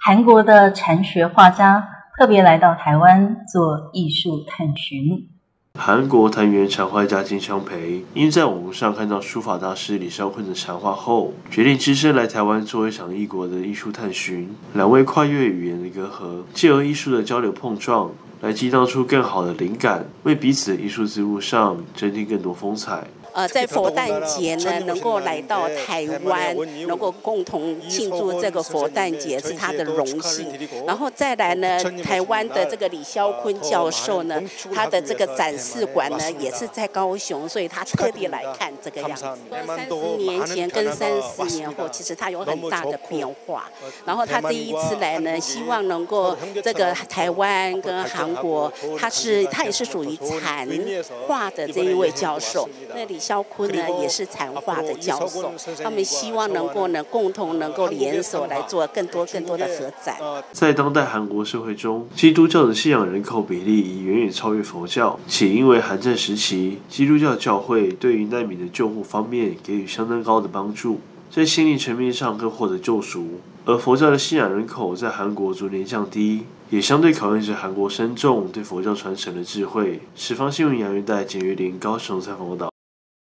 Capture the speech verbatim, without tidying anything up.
韩国的禅学画家特别来到台湾做艺术探寻。 韩国藤原禅画家金昌培因在网络上看到书法大师李少坤的禅画后，决定只身来台湾做一场异国的艺术探寻。两位跨越语言的隔阂，借由艺术的交流碰撞，来激荡出更好的灵感，为彼此的艺术之路上增添更多风采。 呃，在佛诞节呢，能够来到台湾，能够共同庆祝这个佛诞节是他的荣幸。然后再来呢，台湾的这个李肖坤教授呢，他的这个展示馆呢也是在高雄，所以他特地来看这个样子。三十年前跟三十年后，其实他有很大的变化。然后他第一次来呢，希望能够这个台湾跟韩国，他是他也是属于禅画的这一位教授。那李肖坤呢也是禅画的教授，他们希望能够呢共同能够联手来做更多更多的合展。 在当代韩国社会中，基督教的信仰人口比例已远远超越佛教，且因为韩战时期基督教教会对于难民的救护方面给予相当高的帮助，在心灵层面上更获得救赎。而佛教的信仰人口在韩国逐年降低，也相对考验着韩国僧众对佛教传承的智慧。十方新闻杨元代、简约林高雄采访报道。